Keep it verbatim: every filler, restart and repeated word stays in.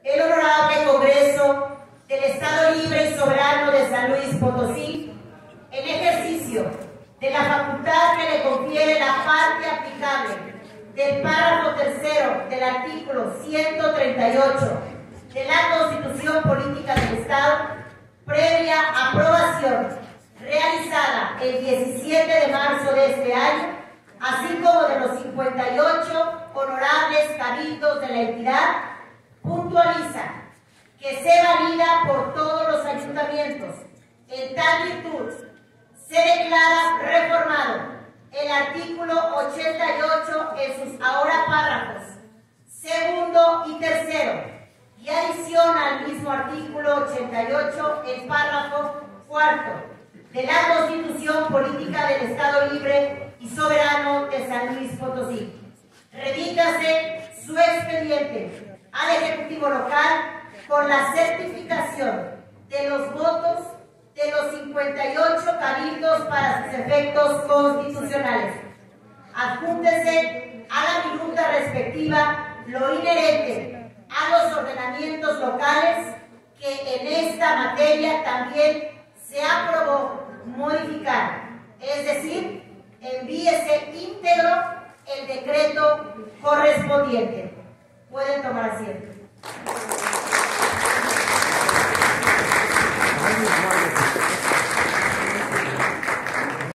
el Honorable Congreso del Estado Libre y Soberano de San Luis Potosí, en ejercicio de la facultad que le confiere la parte aplicable del párrafo tercero del artículo ciento treinta y ocho de la Constitución Política del Estado, previa aprobación realizada el diecisiete de marzo de este año, así como de los cincuenta y ocho honorables cabildos de la entidad, puntualiza que se valida por todos los ayuntamientos. En tal virtud, se declara reformado el artículo ochenta y ocho en sus ahora párrafos segundo y tercero, y adiciona al mismo artículo ochenta y ocho el párrafo cuarto de la Constitución Política del Estado Libre y Soberano de San Luis Potosí. Remítase su expediente al Ejecutivo Local con la certificación de los votos de los cincuenta y ocho cabildos para sus efectos constitucionales. Adjúntese a la minuta respectiva lo inherente a los ordenamientos locales que en esta materia también se aprobó modificar, es decir, envíese íntegro el decreto correspondiente. Pueden tomar asiento.